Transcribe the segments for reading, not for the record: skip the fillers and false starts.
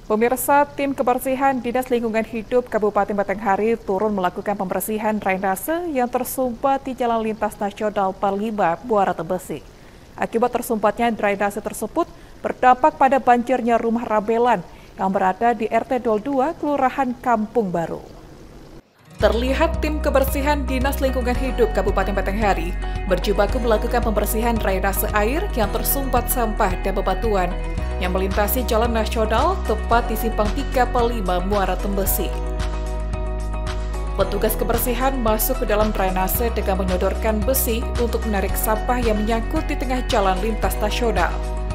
Pemirsa, tim kebersihan Dinas Lingkungan Hidup Kabupaten Batanghari turun melakukan pembersihan drainase yang tersumpat di Jalan Lintas Nasional Parlima, Muara Tembesi. Akibat tersumpatnya drainase tersebut berdampak pada banjirnya rumah Ramelan yang berada di RT 02 Kelurahan Kampung Baru. Terlihat tim kebersihan Dinas Lingkungan Hidup Kabupaten Batanghari berjibaku melakukan pembersihan drainase air yang tersumpat sampah dan bebatuan yang melintasi jalan nasional tepat di Simpang 35 Muara Tembesi. Petugas kebersihan masuk ke dalam drainase dengan menyodorkan besi untuk menarik sampah yang menyangkut di tengah jalan lintas nasional.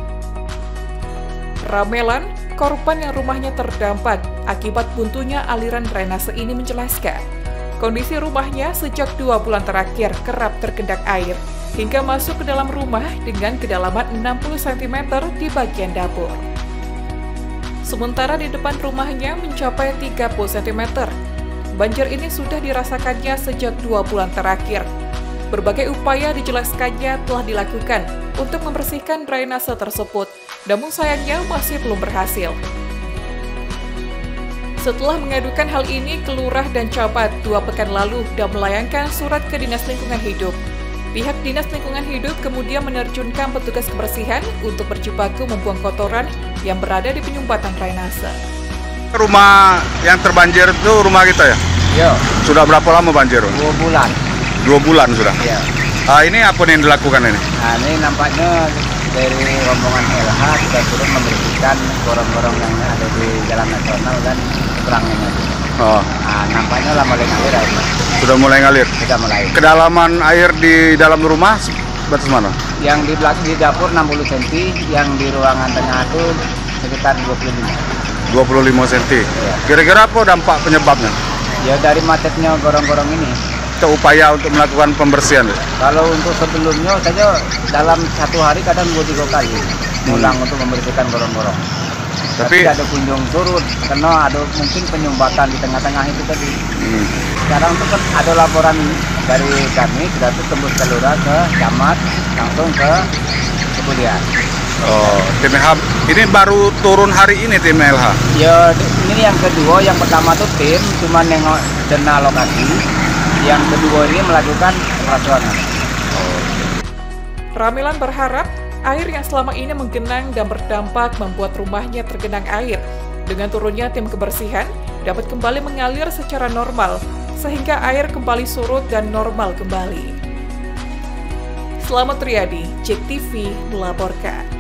Ramelan, korban yang rumahnya terdampak akibat buntunya aliran drainase ini menjelaskan, kondisi rumahnya sejak 2 bulan terakhir kerap tergenang air hingga masuk ke dalam rumah dengan kedalaman 60 cm di bagian dapur. Sementara di depan rumahnya mencapai 30 cm. Banjir ini sudah dirasakannya sejak 2 bulan terakhir. Berbagai upaya dijelaskannya telah dilakukan untuk membersihkan drainase tersebut, namun sayangnya masih belum berhasil. Setelah mengadukan hal ini ke Lurah dan Camat 2 pekan lalu dan melayangkan surat ke Dinas Lingkungan Hidup, pihak Dinas Lingkungan Hidup kemudian menerjunkan petugas kebersihan untuk berjibaku membuang kotoran yang berada di penyumbatan drainase. Rumah yang terbanjir itu rumah kita ya? Iya. Sudah berapa lama banjir? 2 bulan. 2 bulan sudah? Iya. Ini apa yang dilakukan ini? Nah, ini nampaknya dari rombongan LH sudah turun membersihkan gorong-gorong yang ada di jalan nasional dan seberangnya. Oh. Nah, nampaknya lah mulai ngalir air. Sudah mulai ngalir? Sudah mulai. Kedalaman air di dalam rumah batas mana? Yang di belakang di dapur 60 cm, yang di ruangan tengah itu sekitar 25 cm. Ya. Kira-kira apa dampak penyebabnya? Ya dari macetnya gorong-gorong ini. Kita upaya untuk melakukan pembersihan. Kalau untuk sebelumnya saja dalam 1 hari kadang 2-3 kali ulang untuk membersihkan gorong-gorong. Tapi ada kunjung turun karena ada mungkin penyumbatan di tengah-tengah itu tadi. Sekarang itu kan ada laporan dari kami sudah tembus ke Lurah, ke Camat, langsung ke kepolisian. Oh, tim LH ini baru turun hari ini tim LH? Ya, ini yang kedua. Yang pertama tuh tim cuma nengok dana lokasi. Yang kedua ini melakukan operasional. Ramelan berharap air yang selama ini menggenang dan berdampak membuat rumahnya tergenang air. Dengan turunnya tim kebersihan dapat kembali mengalir secara normal sehingga air kembali surut dan normal kembali. Selamat Riyadi, JEK TV melaporkan.